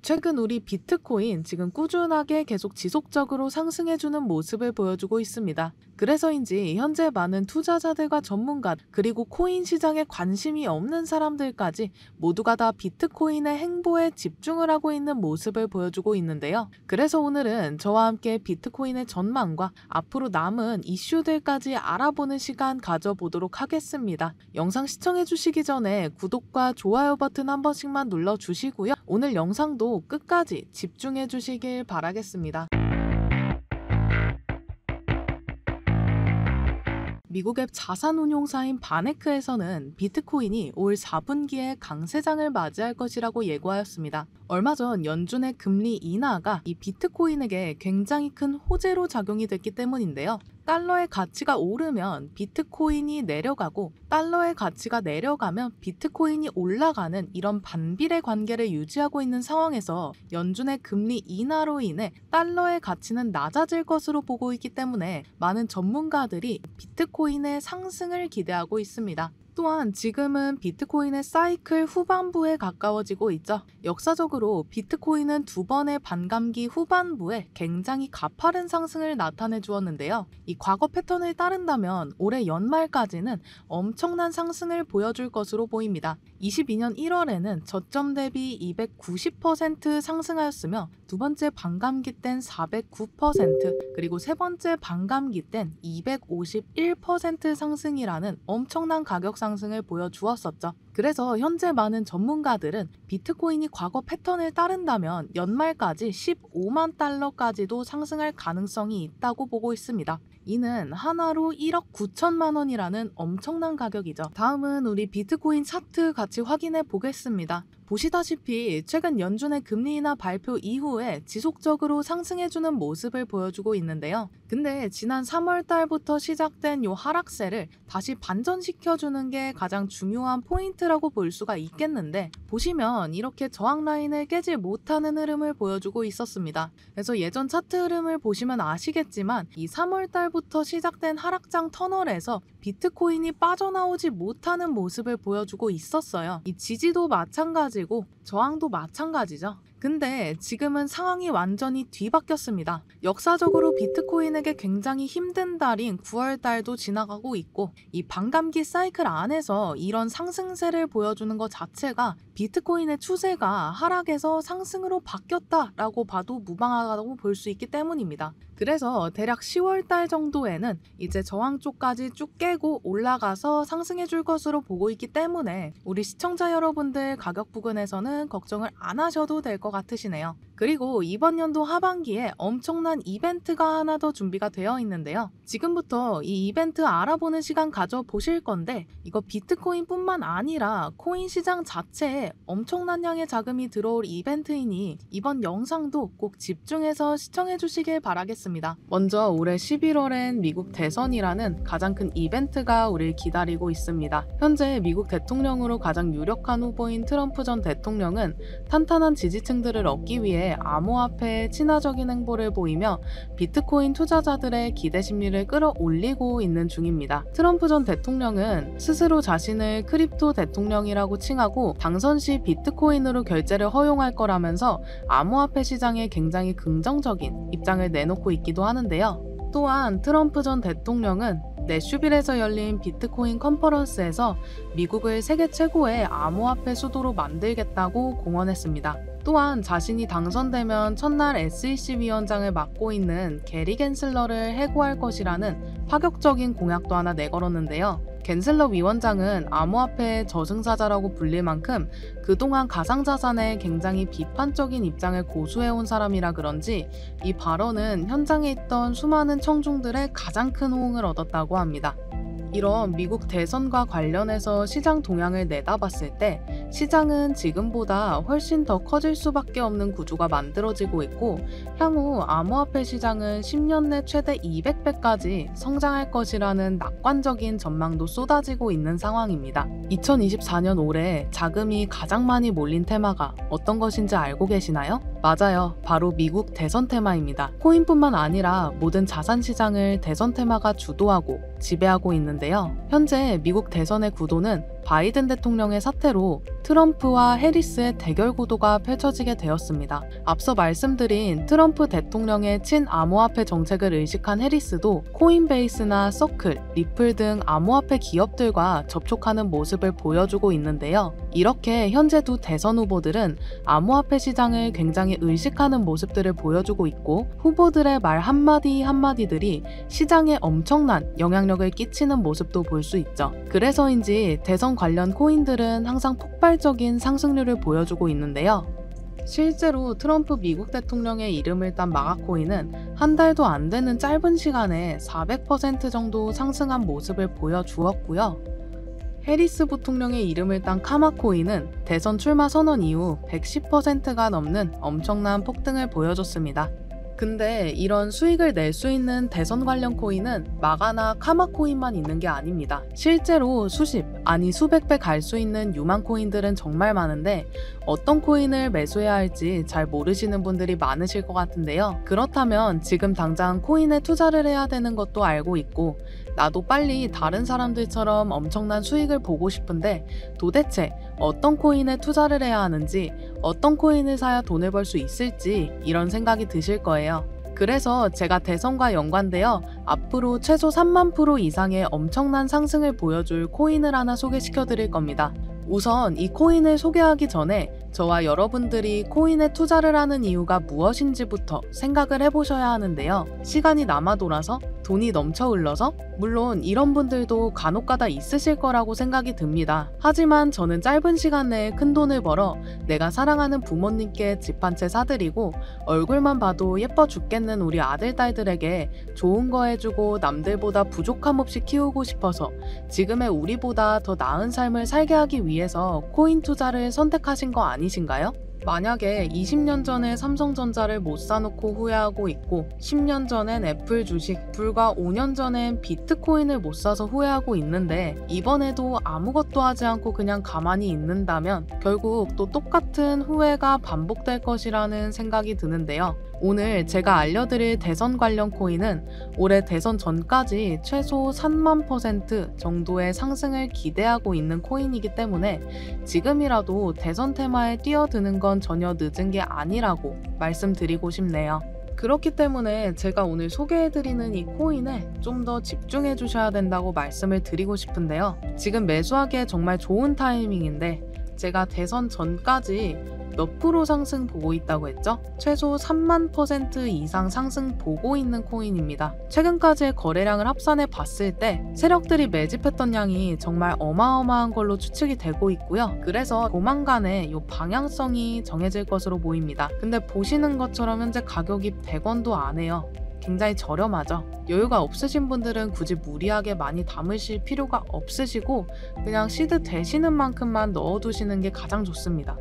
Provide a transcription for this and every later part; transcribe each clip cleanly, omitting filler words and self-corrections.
최근 우리 비트코인 지금 꾸준하게 계속 지속적으로 상승해주는 모습을 보여주고 있습니다. 그래서인지 현재 많은 투자자들과 전문가 그리고 코인 시장에 관심이 없는 사람들까지 모두가 다 비트코인의 행보에 집중을 하고 있는 모습을 보여주고 있는데요. 그래서 오늘은 저와 함께 비트코인의 전망과 앞으로 남은 이슈들까지 알아보는 시간 가져보도록 하겠습니다. 영상 시청해주시기 전에 구독과 좋아요 버튼 한 번씩만 눌러주시고요. 오늘 영상도 끝까지 집중해 주시길 바라겠습니다. 미국 앱 자산운용사인 바네크에서는 비트코인이 올 4분기에 강세장을 맞이할 것이라고 예고하였습니다. 얼마 전 연준의 금리 인하가 이 비트코인에게 굉장히 큰 호재로 작용이 됐기 때문인데요. 달러의 가치가 오르면 비트코인이 내려가고 달러의 가치가 내려가면 비트코인이 올라가는 이런 반비례 관계를 유지하고 있는 상황에서 연준의 금리 인하로 인해 달러의 가치는 낮아질 것으로 보고 있기 때문에 많은 전문가들이 비트코인의 상승을 기대하고 있습니다. 또한 지금은 비트코인의 사이클 후반부에 가까워지고 있죠. 역사적으로 비트코인은 두 번의 반감기 후반부에 굉장히 가파른 상승을 나타내 주었는데요. 이 과거 패턴을 따른다면 올해 연말까지는 엄청난 상승을 보여줄 것으로 보입니다. 22년 1월에는 저점 대비 290% 상승하였으며 두 번째 반감기 땐 409% 그리고 세 번째 반감기 땐 251% 상승이라는 엄청난 가격 상승을 보여주었었죠. 그래서 현재 많은 전문가들은 비트코인이 과거 패턴을 따른다면 연말까지 15만 달러까지도 상승할 가능성이 있다고 보고 있습니다. 이는 하나로 1억 9천만 원이라는 엄청난 가격이죠. 다음은 우리 비트코인 차트 같이 확인해 보겠습니다. 보시다시피 최근 연준의 금리 인하 발표 이후에 지속적으로 상승해주는 모습을 보여주고 있는데요. 근데 지난 3월 달부터 시작된 이 하락세를 다시 반전시켜주는 게 가장 중요한 포인트라고 볼 수가 있겠는데, 보시면 이렇게 저항 라인을 깨지 못하는 흐름을 보여주고 있었습니다. 그래서 예전 차트 흐름을 보시면 아시겠지만 이 3월 달부터 시작된 하락장 터널에서 비트코인이 빠져나오지 못하는 모습을 보여주고 있었어요. 이 지지도 마찬가지고 저항도 마찬가지죠. 근데 지금은 상황이 완전히 뒤바뀌었습니다. 역사적으로 비트코인에게 굉장히 힘든 달인 9월 달도 지나가고 있고, 이 반감기 사이클 안에서 이런 상승세를 보여주는 것 자체가 비트코인의 추세가 하락에서 상승으로 바뀌었다라고 봐도 무방하다고 볼 수 있기 때문입니다. 그래서 대략 10월 달 정도에는 이제 저항 쪽까지 쭉 깨고 올라가서 상승해 줄 것으로 보고 있기 때문에 우리 시청자 여러분들 가격 부근에서는 걱정을 안 하셔도 될 것 같으시네요. 그리고 이번 연도 하반기에 엄청난 이벤트가 하나 더 준비가 되어 있는데요. 지금부터 이 이벤트 알아보는 시간 가져보실 건데, 이거 비트코인뿐만 아니라 코인 시장 자체에 엄청난 양의 자금이 들어올 이벤트이니 이번 영상도 꼭 집중해서 시청해 주시길 바라겠습니다. 먼저 올해 11월엔 미국 대선이라는 가장 큰 이벤트가 우리를 기다리고 있습니다. 현재 미국 대통령으로 가장 유력한 후보인 트럼프 전 대통령은 탄탄한 지지층들을 얻기 위해 암호화폐에 친화적인 행보를 보이며 비트코인 투자자들의 기대 심리를 끌어올리고 있는 중입니다. 트럼프 전 대통령은 스스로 자신을 크립토 대통령이라고 칭하고 당선 시 비트코인으로 결제를 허용할 거라면서 암호화폐 시장에 굉장히 긍정적인 입장을 내놓고 있기도 하는데요. 또한 트럼프 전 대통령은 내슈빌에서 열린 비트코인 컨퍼런스에서 미국을 세계 최고의 암호화폐 수도로 만들겠다고 공언했습니다. 또한 자신이 당선되면 첫날 SEC 위원장을 맡고 있는 게리 겐슬러를 해고할 것이라는 파격적인 공약도 하나 내걸었는데요. 겐슬러 위원장은 암호화폐의 저승사자라고 불릴 만큼 그동안 가상자산에 굉장히 비판적인 입장을 고수해온 사람이라 그런지 이 발언은 현장에 있던 수많은 청중들의 가장 큰 호응을 얻었다고 합니다. 이런 미국 대선과 관련해서 시장 동향을 내다봤을 때 시장은 지금보다 훨씬 더 커질 수밖에 없는 구조가 만들어지고 있고, 향후 암호화폐 시장은 10년 내 최대 200배까지 성장할 것이라는 낙관적인 전망도 쏟아지고 있는 상황입니다. 2024년 올해 자금이 가장 많이 몰린 테마가 어떤 것인지 알고 계시나요? 맞아요. 바로 미국 대선 테마입니다. 코인뿐만 아니라 모든 자산 시장을 대선 테마가 주도하고 지배하고 있는데요. 현재 미국 대선의 구도는 바이든 대통령의 사퇴로 트럼프와 해리스의 대결 구도가 펼쳐지게 되었습니다. 앞서 말씀드린 트럼프 대통령의 친암호화폐 정책을 의식한 해리스도 코인베이스나 서클, 리플 등 암호화폐 기업들과 접촉하는 모습을 보여주고 있는데요. 이렇게 현재 두 대선 후보들은 암호화폐 시장을 굉장히 의식하는 모습들을 보여주고 있고, 후보들의 말 한마디 한마디들이 시장에 엄청난 영향력을 끼치는 모습도 볼 수 있죠. 그래서인지 대선 관련 코인들은 항상 폭발적인 상승률을 보여주고 있는데요. 실제로 트럼프 미국 대통령의 이름을 딴 마가코인은 한 달도 안 되는 짧은 시간에 400% 정도 상승한 모습을 보여주었고요. 해리스 부통령의 이름을 딴 카마코인은 대선 출마 선언 이후 110%가 넘는 엄청난 폭등을 보여줬습니다. 근데 이런 수익을 낼 수 있는 대선 관련 코인은 마가나 카마코인만 있는 게 아닙니다. 실제로 수십, 아니 수백 배 갈 수 있는 유망 코인들은 정말 많은데 어떤 코인을 매수해야 할지 잘 모르시는 분들이 많으실 것 같은데요. 그렇다면 지금 당장 코인에 투자를 해야 되는 것도 알고 있고, 나도 빨리 다른 사람들처럼 엄청난 수익을 보고 싶은데 도대체 어떤 코인에 투자를 해야 하는지, 어떤 코인을 사야 돈을 벌 수 있을지 이런 생각이 드실 거예요. 그래서 제가 대선과 연관되어 앞으로 최소 3만% 이상의 엄청난 상승을 보여줄 코인을 하나 소개시켜 드릴 겁니다. 우선 이 코인을 소개하기 전에 저와 여러분들이 코인에 투자를 하는 이유가 무엇인지부터 생각을 해보셔야 하는데요. 시간이 남아 돌아서? 돈이 넘쳐 흘러서? 물론 이런 분들도 간혹가다 있으실 거라고 생각이 듭니다. 하지만 저는 짧은 시간 내에 큰 돈을 벌어 내가 사랑하는 부모님께 집 한 채 사드리고 얼굴만 봐도 예뻐 죽겠는 우리 아들, 딸들에게 좋은 거 해주고 남들보다 부족함 없이 키우고 싶어서 지금의 우리보다 더 나은 삶을 살게 하기 위해서 코인 투자를 선택하신 거 아니신가요? 만약에 20년 전에 삼성전자를 못 사놓고 후회하고 있고 10년 전엔 애플 주식, 불과 5년 전엔 비트코인을 못 사서 후회하고 있는데 이번에도 아무것도 하지 않고 그냥 가만히 있는다면 결국 또 똑같은 후회가 반복될 것이라는 생각이 드는데요. 오늘 제가 알려드릴 대선 관련 코인은 올해 대선 전까지 최소 3만% 정도의 상승을 기대하고 있는 코인이기 때문에 지금이라도 대선 테마에 뛰어드는 건 전혀 늦은 게 아니라고 말씀드리고 싶네요. 그렇기 때문에 제가 오늘 소개해드리는 이 코인에 좀 더 집중해 주셔야 된다고 말씀을 드리고 싶은데요. 지금 매수하기에 정말 좋은 타이밍인데 제가 대선 전까지 몇 프로 상승 보고 있다고 했죠? 최소 3만% 이상 상승 보고 있는 코인입니다. 최근까지의 거래량을 합산해 봤을 때 세력들이 매집했던 양이 정말 어마어마한 걸로 추측이 되고 있고요. 그래서 조만간에 이 방향성이 정해질 것으로 보입니다. 근데 보시는 것처럼 현재 가격이 100원도 안 해요. 굉장히 저렴하죠. 여유가 없으신 분들은 굳이 무리하게 많이 담으실 필요가 없으시고 그냥 시드 되시는 만큼만 넣어두시는 게 가장 좋습니다.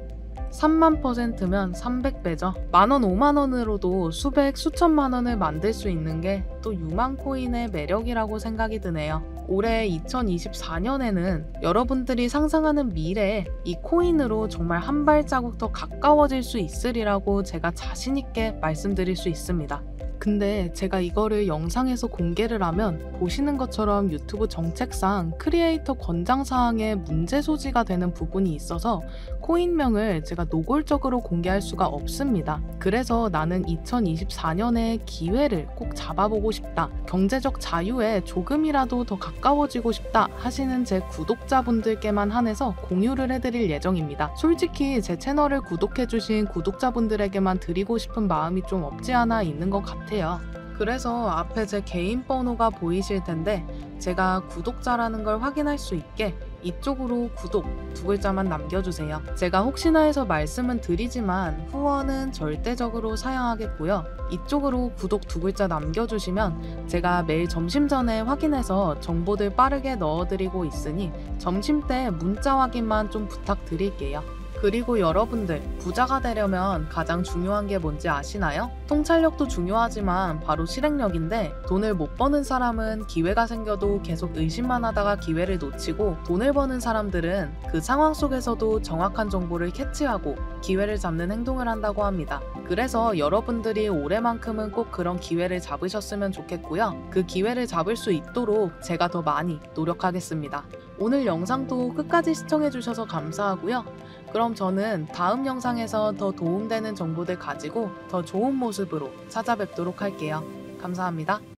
3만%면 300배죠. 만원, 5만원으로도 수백, 수천만 원을 만들 수 있는 게 또 유망 코인의 매력이라고 생각이 드네요. 올해 2024년에는 여러분들이 상상하는 미래에 이 코인으로 정말 한 발자국 더 가까워질 수 있으리라고 제가 자신있게 말씀드릴 수 있습니다. 근데 제가 이거를 영상에서 공개를 하면 보시는 것처럼 유튜브 정책상 크리에이터 권장사항에 문제 소지가 되는 부분이 있어서 코인명을 제가 노골적으로 공개할 수가 없습니다. 그래서 나는 2024년에 기회를 꼭 잡아보고 싶다, 경제적 자유에 조금이라도 더 가까워지고 싶다 하시는 제 구독자분들께만 한해서 공유를 해드릴 예정입니다. 솔직히 제 채널을 구독해주신 구독자분들에게만 드리고 싶은 마음이 좀 없지 않아 있는 것 같아요. 그래서 앞에 제 개인 번호가 보이실 텐데 제가 구독자라는 걸 확인할 수 있게 이쪽으로 구독 두 글자만 남겨주세요. 제가 혹시나 해서 말씀은 드리지만 후원은 절대적으로 사양하겠고요. 이쪽으로 구독 두 글자 남겨주시면 제가 매일 점심 전에 확인해서 정보들 빠르게 넣어드리고 있으니 점심 때 문자 확인만 좀 부탁드릴게요. 그리고 여러분들, 부자가 되려면 가장 중요한 게 뭔지 아시나요? 통찰력도 중요하지만 바로 실행력인데 돈을 못 버는 사람은 기회가 생겨도 계속 의심만 하다가 기회를 놓치고 돈을 버는 사람들은 그 상황 속에서도 정확한 정보를 캐치하고 기회를 잡는 행동을 한다고 합니다. 그래서 여러분들이 올해만큼은 꼭 그런 기회를 잡으셨으면 좋겠고요. 그 기회를 잡을 수 있도록 제가 더 많이 노력하겠습니다. 오늘 영상도 끝까지 시청해주셔서 감사하고요. 그럼 저는 다음 영상에서 더 도움되는 정보들 가지고 더 좋은 모습으로 찾아뵙도록 할게요. 감사합니다.